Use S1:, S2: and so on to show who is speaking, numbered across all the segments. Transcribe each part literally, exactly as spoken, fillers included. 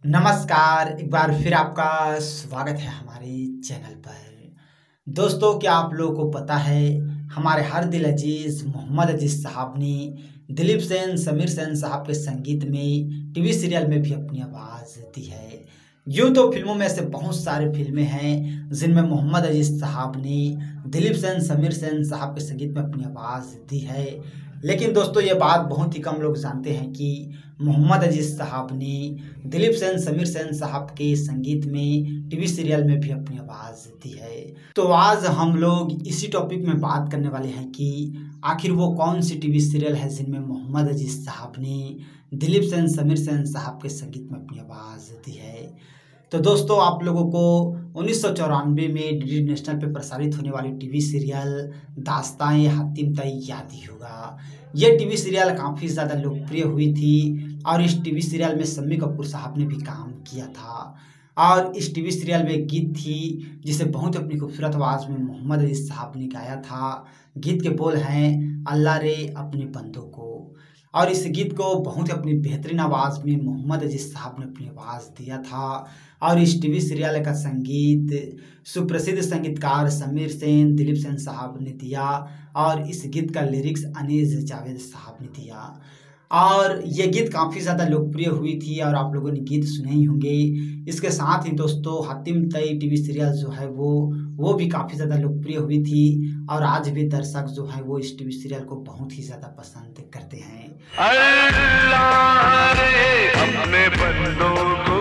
S1: नमस्कार, एक बार फिर आपका स्वागत है हमारे चैनल पर। दोस्तों, क्या आप लोगों को पता है हमारे हर दिल अजीज मोहम्मद अजीज साहब ने दिलीप सेन, समीर सेन साहब के संगीत में टीवी सीरियल में भी अपनी आवाज़ दी है। यूँ तो फिल्मों में ऐसे बहुत सारे फिल्में हैं जिनमें मोहम्मद अजीज साहब ने दिलीप सेन, समीर सेन साहब के संगीत में अपनी आवाज़ दी है, लेकिन दोस्तों ये बात बहुत ही कम लोग जानते हैं कि मोहम्मद अजीज साहब ने दिलीप सेन, समीर सेन साहब के संगीत में टीवी सीरियल में भी अपनी आवाज़ दी है। तो आज हम लोग इसी टॉपिक में बात करने वाले हैं कि आखिर वो कौन सी टीवी सीरियल है जिनमें मोहम्मद अजीज साहब ने दिलीप सेन, समीर सेन साहब के संगीत में अपनी आवाज़ दी है। तो दोस्तों, आप लोगों को उन्नीस सौ चौरानवे में डी डी नेशनल पे प्रसारित होने वाली टीवी सीरियल दास्तान हातिम तई याद ही होगा। ये टीवी सीरियल काफ़ी ज़्यादा लोकप्रिय हुई थी और इस टीवी सीरियल में शम्मी कपूर साहब ने भी काम किया था। और इस टीवी सीरियल में एक गीत थी जिसे बहुत अपनी खूबसूरत आवाज़ में मोहम्मद अजीज साहब ने गाया था। गीत के बोल हैं, अल्लाह रे अपने बंदों को। और इस गीत को बहुत ही अपनी बेहतरीन आवाज़ में मोहम्मद अजीज साहब ने अपनी आवाज़ दिया था। और इस टीवी सीरियल का संगीत सुप्रसिद्ध संगीतकार समीर सेन, दिलीप सेन साहब ने दिया और इस गीत का लिरिक्स अनीस जावेद साहब ने दिया। और ये गीत काफ़ी ज़्यादा लोकप्रिय हुई थी और आप लोगों ने गीत सुने ही होंगे। इसके साथ ही दोस्तों, हातिम तई टीवी सीरियल जो है वो वो भी काफ़ी ज़्यादा लोकप्रिय हुई थी और आज भी दर्शक जो है वो इस टीवी सीरियल को बहुत ही ज़्यादा पसंद करते हैं।
S2: अल्लाह रे अपने बंदों को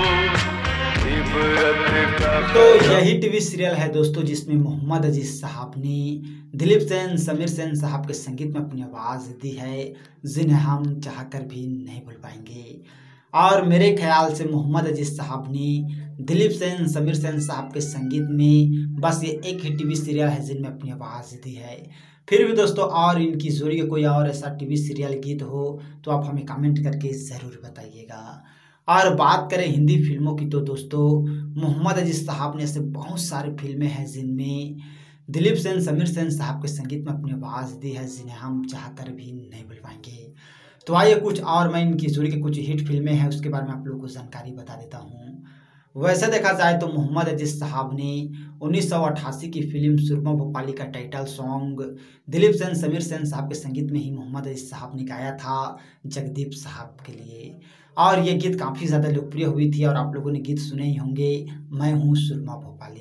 S1: तो यही टीवी सीरियल है दोस्तों जिसमें मोहम्मद अजीज साहब ने दिलीप सेन, समीर सेन साहब के संगीत में अपनी आवाज़ दी है, जिन्हें हम चाहकर भी नहीं भूल पाएंगे। और मेरे ख्याल से मोहम्मद अजीज साहब ने दिलीप सेन, समीर सेन साहब के संगीत में बस ये एक ही टीवी सीरियल है जिनमें अपनी आवाज़ दी है। फिर भी दोस्तों, और इनकी जोड़ी का कोई और ऐसा टीवी सीरियल गीत हो तो आप हमें कमेंट करके ज़रूर बताइएगा। और बात करें हिंदी फिल्मों की तो दोस्तों, मोहम्मद अजीज साहब ने ऐसे बहुत सारे फिल्में हैं जिनमें दिलीप सेन, समीर सेन साहब के संगीत में अपनी आवाज़ दी है, जिन्हें हम चाहकर भी नहीं भूल पाएंगे। तो आइए कुछ और मैं इनकी जोड़ी की कुछ हिट फिल्में हैं उसके बारे में आप लोगों को जानकारी बता देता हूँ। वैसे देखा जाए तो मोहम्मद अजीज साहब ने उन्नीस सौ अट्ठासी की फिल्म सुरमा भोपाली का टाइटल सॉन्ग दिलीप सेन, समीर सेन साहब के संगीत में ही मोहम्मद अजीज साहब ने गाया था जगदीप साहब के लिए। और ये गीत काफ़ी ज़्यादा लोकप्रिय हुई थी और आप लोगों ने गीत सुने ही होंगे, मैं हूँ सुरमा भोपाली।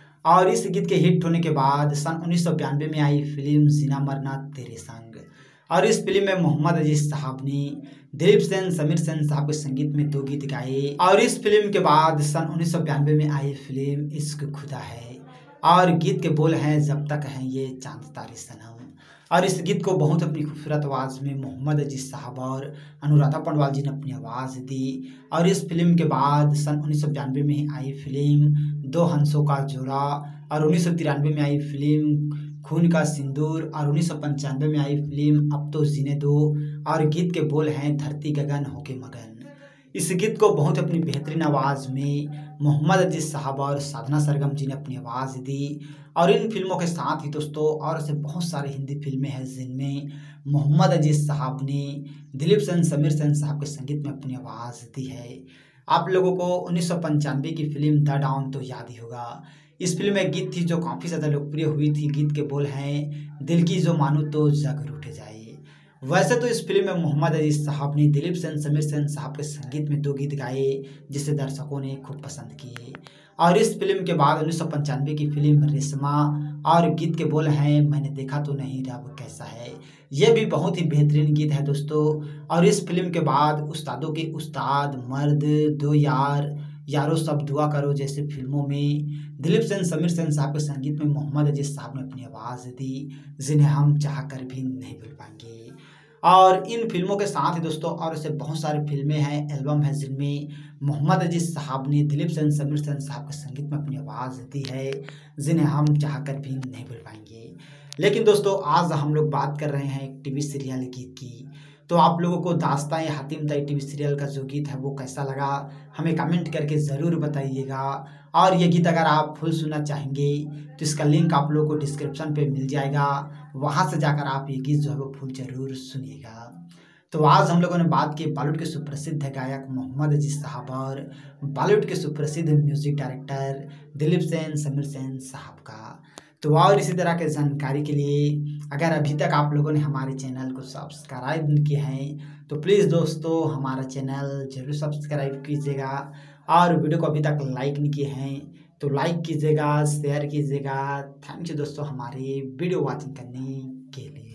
S1: और इस गीत के हिट होने के बाद सन उन्नीस सौ बयानवे में आई फिल्म जीना मरना तेरे संग। और इस फिल्म में मोहम्मद अजीज साहब ने दिलीप सेन, समीर सेन साहब के संगीत में दो गीत गाए। और इस फिल्म के बाद सन उन्नीस सौ बयानवे में आई फिल्म इश्क खुदा है और गीत के बोल हैं, जब तक हैं ये चांद तारे सनम। और इस गीत को बहुत अपनी खूबसूरत आवाज़ में मोहम्मद अजीज साहब और अनुराधा पौडवाल जी ने अपनी आवाज़ दी। और इस फिल्म के बाद सन उन्नीस सौ बयानवे में ही आई फिल्म दो हंसों का जोड़ा और उन्नीस सौ तिरानवे में आई फिल्म खून का सिंदूर और उन्नीस सौ पंचानवे में आई फिल्म अब तो जीने दो। और गीत के बोल हैं, धरती गगन होके मगन। इस गीत को बहुत अपनी बेहतरीन आवाज़ में मोहम्मद अजीज साहब और साधना सरगम जी ने अपनी आवाज़ दी। और इन फिल्मों के साथ ही दोस्तों और ऐसे बहुत सारी हिंदी फिल्में हैं जिनमें मोहम्मद अजीज साहब ने दिलीप सेन, समीर सेन साहब के संगीत में अपनी आवाज़ दी है। आप लोगों को उन्नीस सौ पंचानवे की फिल्म द डॉन तो याद ही होगा। इस फिल्म में एक गीत थी जो काफ़ी ज़्यादा लोकप्रिय हुई थी। गीत के बोल हैं, दिल की जो मानू तो जग रूठ जाए। वैसे तो इस फिल्म में मोहम्मद अजीज साहब ने दिलीप सेन, समीर सेन साहब के संगीत में दो गीत गाए जिसे दर्शकों ने खूब पसंद किए। और इस फिल्म के बाद उन्नीस सौ पंचानवे की फिल्म रेशमा और गीत के बोल हैं, मैंने देखा तो नहीं रब कैसा है। ये भी बहुत ही बेहतरीन गीत है दोस्तों। और इस फिल्म के बाद उस्तादों के उस्ताद, मर्द, दो यार, यारो सब दुआ करो जैसे फिल्मों में दिलीप सेन, समीर सेन साहब के संगीत में मोहम्मद अजीज साहब ने अपनी आवाज़ दी, जिन्हें हम चाहकर भी नहीं भूल पाएंगे। और इन फिल्मों के साथ ही दोस्तों और ऐसे बहुत सारी फिल्में हैं, एल्बम हैं जिनमें मोहम्मद अजीज साहब ने दिलीप सेन, समीर सेन साहब के संगीत में अपनी आवाज़ दी है, जिन्हें हम चाहकर भी नहीं भूल पाएंगे। लेकिन दोस्तों, आज हम लोग बात कर रहे हैं एक टीवी सीरियल गीत की। तो आप लोगों को दास्तान हातिम तई टीवी सीरियल का जो गीत है वो कैसा लगा, हमें कमेंट करके ज़रूर बताइएगा। और ये गीत अगर आप फुल सुनना चाहेंगे तो इसका लिंक आप लोगों को डिस्क्रिप्शन पे मिल जाएगा, वहाँ से जाकर आप ये गीत जो है वो फुल ज़रूर सुनिएगा। तो आज हम लोगों ने बात की बॉलीवुड के सुप्रसिद्ध गायक मोहम्मद अजीज साहब और बॉलीवुड के सुप्रसिद्ध म्यूजिक डायरेक्टर दिलीप सेन समीर सेन साहब का। तो और इसी तरह के जानकारी के लिए अगर अभी तक आप लोगों ने हमारे चैनल को सब्सक्राइब नहीं किया है तो प्लीज़ दोस्तों हमारा चैनल जरूर सब्सक्राइब कीजिएगा और वीडियो को अभी तक लाइक नहीं किए हैं तो लाइक कीजिएगा, शेयर कीजिएगा। थैंक यू दोस्तों हमारी वीडियो वॉचिंग करने के लिए।